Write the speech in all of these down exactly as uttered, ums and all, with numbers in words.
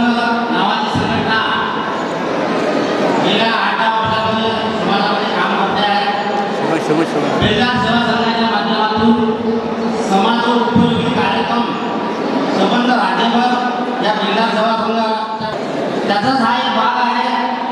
नावाची संघटना गेल्या आठ दहा वर्षापासून समाजामध्ये काम करते आहे। बेलदार सेवा संघाच्या माध्यमातून समाजोपयोगी कार्यक्रम संबंध राज्यभर या बेलदार सेवा संघाचा त्याचाच हा एक भाग आहे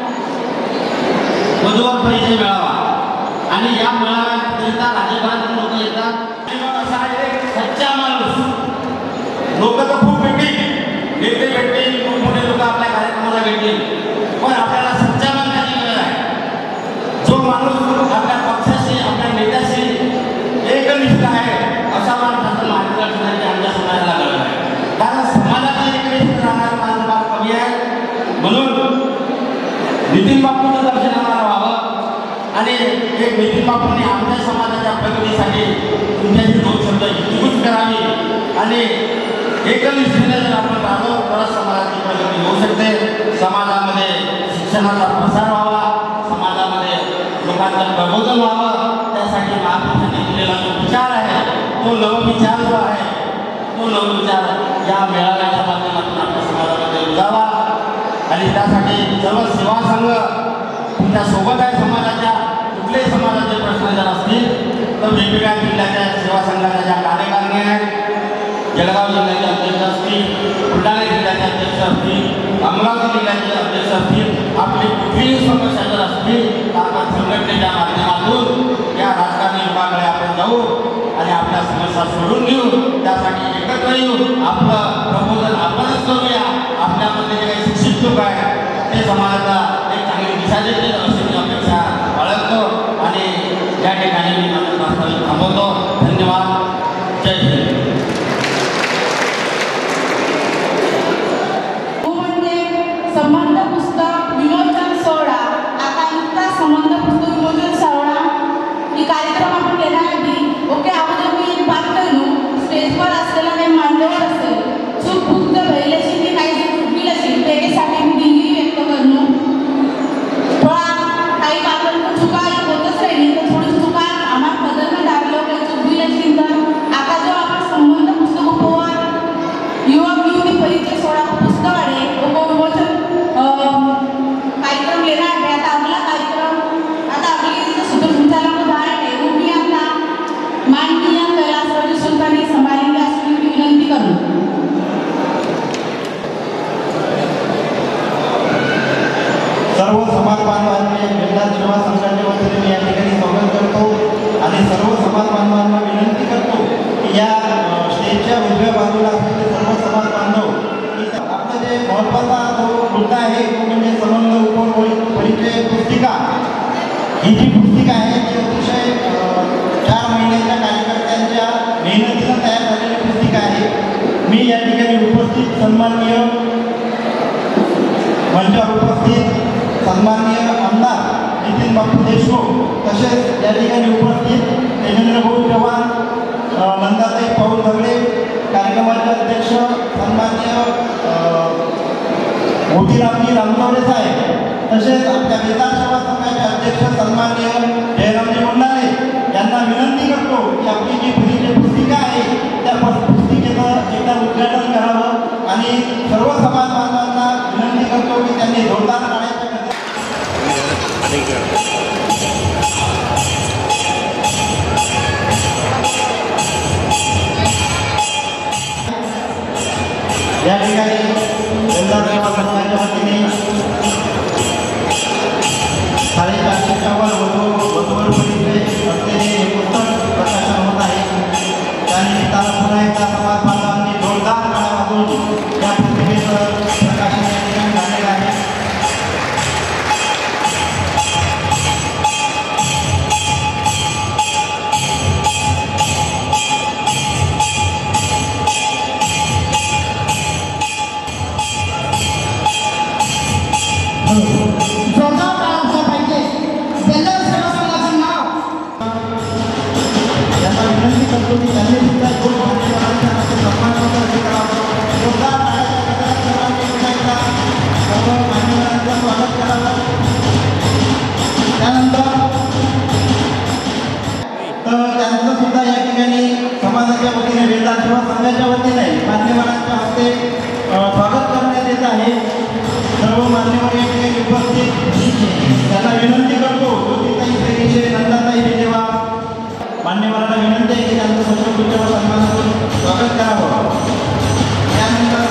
वधूवर परिचय मेळावा। आणि या मेळाव्याकरिता राज्यभरातून लोक येतात। असा एक सच्चा माणूस, लोक तर खूप भेटतील, नेते भेटतील, खूप मोठे लोक आपल्या कार्यक्रमाला भेटतील, पण आपल्याला सच्चा माणसाची गरज आहे। जो माणूस आपल्या पक्षाशी आपल्या नेत्याशी एकनिष्ठ आहे अशा माणसाचं मार्गदर्शनाची आमच्या समाजाला गरज आहे। कारण समाजाचा एकनिष्ठ राहणारा माणूस फार कमी आहे। म्हणून नितीन बापूंचं दर्शन आम्हाला व्हावं आणि एक नितीन बापूंनी आमच्या समाजाच्या प्रगतीसाठी तुमच्याशी दोन शब्द हितगुज करावी आणि एकनिष्ठेने जर आपण राहिलो तरच समाजाची प्रगती होऊ शकते। समाजामध्ये शिक्षणाचा प्रसार व्हावा, समाजामध्ये लोकांचं प्रबोधन व्हावं, त्यासाठी महापुरुषांनी दिलेला जो विचार आहे तो नवविचार जो आहे तो नवविचार या मेळाव्याच्या माध्यमातून आपल्या समाजामध्ये रुजावा। आणि त्यासाठी सर्व सेवा संघ तुमच्या सोबत आहे। समाजाच्या कुठल्याही समाजाचे प्रश्न जर असतील तर वेगवेगळ्या जिल्ह्याच्या सेवा संघाच्या ज्या कार्यकारिणी आहेत, जळगाव जिल्ह्याचे अध्यक्ष असतील, बुलढाणा जिल्ह्याचे अध्यक्ष असतील, अमरावती जिल्ह्याचे अध्यक्ष असतील, आपली कुठलीही समस्या जर असतील तर आपण संघटनेच्या माध्यमातून या राजकारणी लोकांकडे आपण जाऊ आणि आपल्या समस्या सोडून घेऊ। त्यासाठी एकत्र येऊ, आपलं प्रबोधन आपणच करूया। आपल्यामध्ये जे काही शिक्षित लोक आहेत ते समाजाला एक चांगली दिशा देतील अशी मी अपेक्षा बाळगतो आणि या ठिकाणी मी माझं वास्तव्य थांबवतो। धन्यवाद। जय हिंद। संबंध पुस्तक विमोचन सोहळा, आता नुकता संबंध पुस्तक विमोचन सोहळा ही कार्यक्रम आपण घेण्याआधी ओके अगोदर मी बात करू स्टेजवर असलेला काही मान्यवर असेल चूक भूक जर व्हायलाशी ती काही जर चुकली असेल त्याच्यासाठी मी दिलगिरी व्यक्त करणं थोडा काही कारण चुका होतच राहिली तर थोडी चुका आम्हाला बदलणं लागलं काही चुकली असेल तर आता जो आपण संबंध पुस्तक उपवास युवक युवती परिचय सोहळा पुस्तक आहे उपविमोचन कार्यक्रम लेना है। आता अगला कार्यक्रम आता अगली सूत्रसंचालन उदाहरण है वो भी आता माननीय कैलासवासी सुल्तानी संभालेंगे अशी मी विनंती करू। सर्व समाज बांधवांचे बेलदार सेवा संघाच्या वतीने मी या ठिकाणी स्वागत करतो आणि सर्व समाज बांधवांना विनंती करतो की या स्टेजच्या उजव्या बाजूला असलेले सर्व समाज बांधव आपलं जे महत्त्वाचा जो मुद्दा आहे तो म्हणजे संबंध उपपरिचय पुस्तिका। ही जी पुस्तिका आहे ती अतिशय चार महिन्याच्या कार्यकर्त्यांच्या मेहनतीनं तयार झालेली पुस्तिका आहे। मी या ठिकाणी उपस्थित सन्माननीय मंचावर उपस्थित सन्माननीय आमदार नितीन बापू देशमुख तसेच या ठिकाणी उपस्थित देवेंद्र भाऊ चव्हाण, नंदाताई पाऊल दगडे, कार्यक्रमाचे अध्यक्ष सन्माननीय मोतीरामजी रामनवरे साहेब तसेच आपल्या बेलदार सेवा संघाचे अध्यक्ष सन्माननीय जयरामजी मंडाले यांना विनंती करतो की आपली जी परिचय पुस्तिका आहे त्या पुस्तिकेचं एकदा उद्घाटन करावं आणि सर्व समाज बांधवांना विनंती करतो की त्यांनी जोरदार टाळ्या या ठिकाणी बेलदार सेवा संघाच्या वतीने साडेचारशेच्यावर वधू वधूवर परिचय असलेले हे पुस्तक प्रकाशन होत आहे। त्यानिमित्तानं पुन्हा एकदा समाज बांधवांनी जोरदार टाळ्या वाजवून या पुस्तिकेचं प्रकाशन या ठिकाणी झालेलं आहे। समाजाच्या वतीने बेलदार सेवा संघाच्या वतीने मान्यवरांच्या हस्ते स्वागत करण्यात येत आहे। आहेत. सर्व मान्यवर या ठिकाणी उपस्थित त्यांना विनंती करतो, ज्योतिताई श्रीशे, नंदाताई विजेवा मान्यवरांना विनंती आहे की त्यांचं पुष्पगुच्छ व सन्मानातून स्वागत करावं. त्यानंतर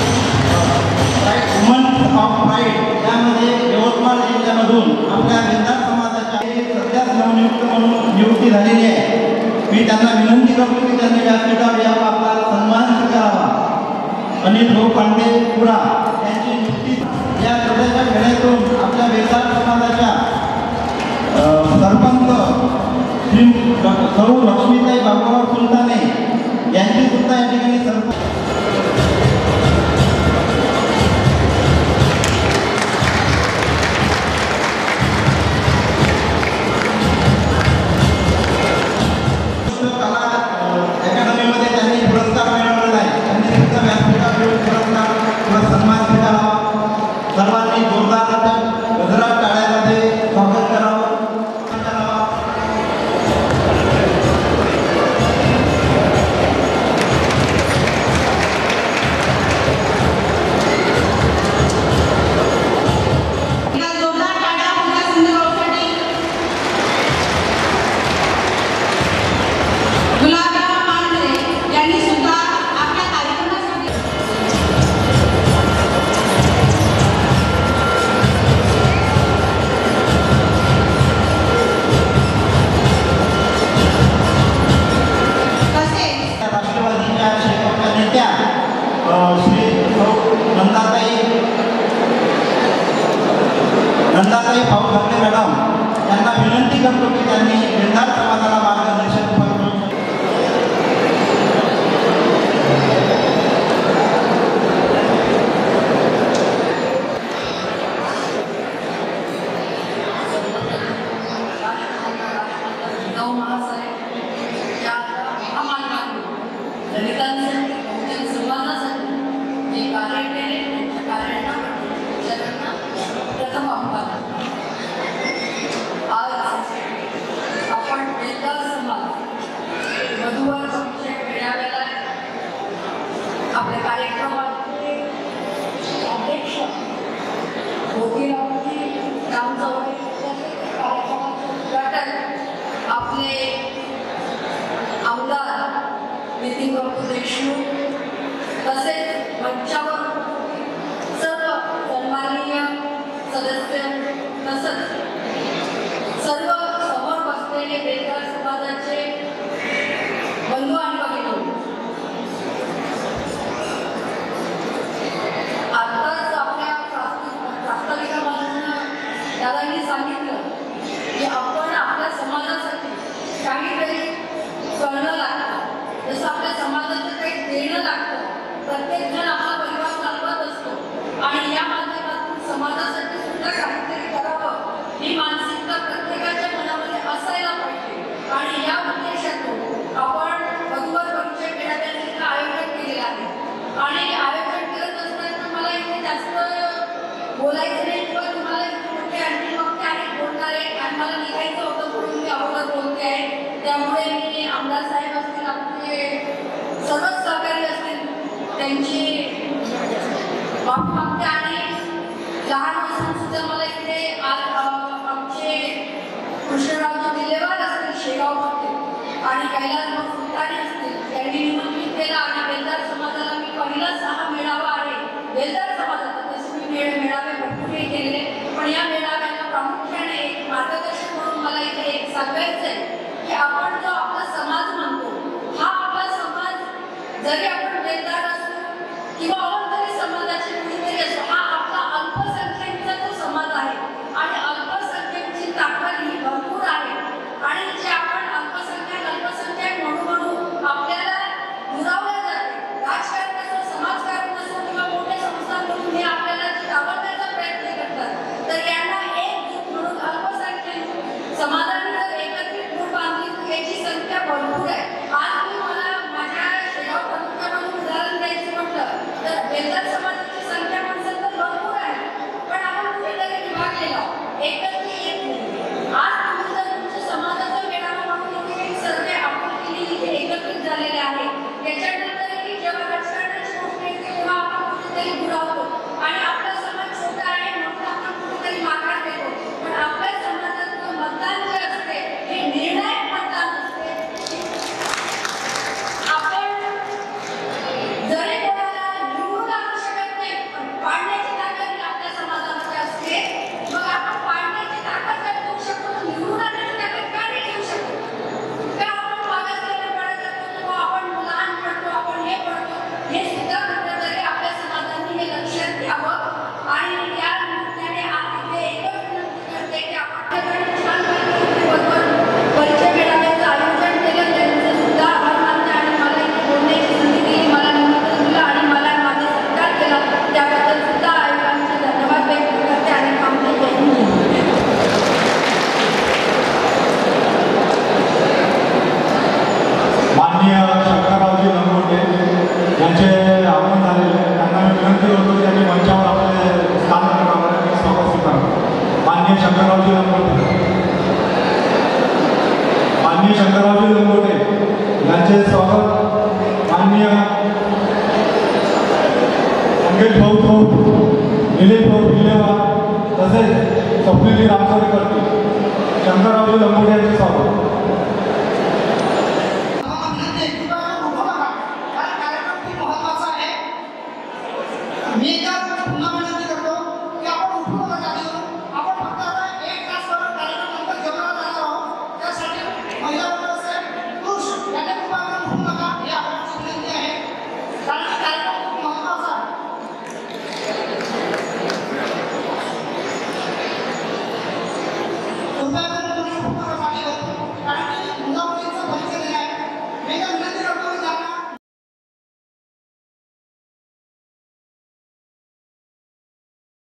वुमन ऑफ प्राईड यामध्ये यवतमाळ जिल्ह्यामधून आपल्या बेंदार समाजाच्या सध्याच नवनियुक्त म्हणून नियुक्ती झालेली आहे. मी त्यांना विनंती करतो की त्यांनी व्यासपीठावर यावा, आपला सन्मान स्वीकारावा. अनिल भाऊ पांडे पुरा यांची नियुक्ती या छोट्याशा खेड्यातून आपल्या बेंदार समाजाच्या सरपंच श्री सौ लक्ष्मीताई बाबूराव सुलताने यांची सुद्धा या ठिकाणी सरपंच नंदाताई भाऊ ठाकरे मॅडम यांना विनंती करतो की त्यांनी बेंदार समाजाला मार्गदर्शन करू. आपल्या कार्यक्रमाचे अध्यक्ष काम कार्यक्रमाचे उद्घाटन आपले आमदार नितीन बापू देशमुख तसेच मंचावर सर्व सन्माननीय सदस्य तसंच सर्व समोर बसलेले बेंदार समाजाचे बंधू आणि भगिनी, आताच आपल्या प्रास्ताविकामधून दादांनी सांगितलं की आपण आपल्या समाजासाठी काहीतरी करणं लागतं, जसं आपल्या समाजाचं काही देणं लागतं. प्रत्येक जण आपला परिवार चालवत असतो आणि या माध्यमातून समाजासाठी सुद्धा काहीतरी करावं ही मानसिकता प्रत्येकाच्या मनामध्ये असायला पाहिजे. आणि या उद्देशातून आपण वधूवर परिचय मेळाव्याचे आयोजन केलेलं आहे. आणि आयोजन करत असताना मला इथे जास्त बोलायचं नाही किंवा तुम्हाला मोठे आणखी वक्ते आहेत बोलणारे आणि मला निघायचं होतं म्हणून मी अगोदर बोलते आहे. त्यामुळे मी आमदार साहेब असतील, आपले सर्वच सहकारी असतील, त्यांची माफी मागते. आणि लहान असून सुद्धा मला इथे आमचे कृष्णरावजी दिलेवार असतील शेगावमध्ये आणि कैलास फुलताने असतील, त्यांनी निमंत्रित केलं. आणि बेंदार समाजाला मी पहिलाच हा मेळावा आहे बेंदार समाजाचा, तसे मी मेळ मेळावे भरपूर केलेले, पण या मेळाव्याला प्रामुख्याने एक मार्गदर्शन म्हणून मला इथे एक सांगायचं आहे की आपण जो आपला समाज म्हणतो हा आपला समाज जरी आपण बेंदार असू किंवा अवंतरी समाजाचे कुणीतरी असो, हा आपला अल्पसंख्याकांचा जो समाज आहे आणि अल्पसंख्याकांची ताकद ही भरपूर आहे. आणि जे आपण अल्पसंख्याक अल्पसंख्याक म्हणू म्हणू आपल्याला दुरावल्या जाते, राजकारण असो समाजकारण असो किंवा मोठ्या संस्था म्हणून हे आपल्याला जे डावलण्याचा प्रयत्न करतात, तर यांना एकजूट म्हणून अल्पसंख्याक समाजाने जर एकत्रित मूळ बांधली तर याची संख्या भरपूर आहे. आज मी मला माझ्या शेगाव तालुक्यामध्ये निलेश विलेवा तसेच स्वप्निली रामसरे करतील शंकररावजी लंबोटे यांचे स्वागत.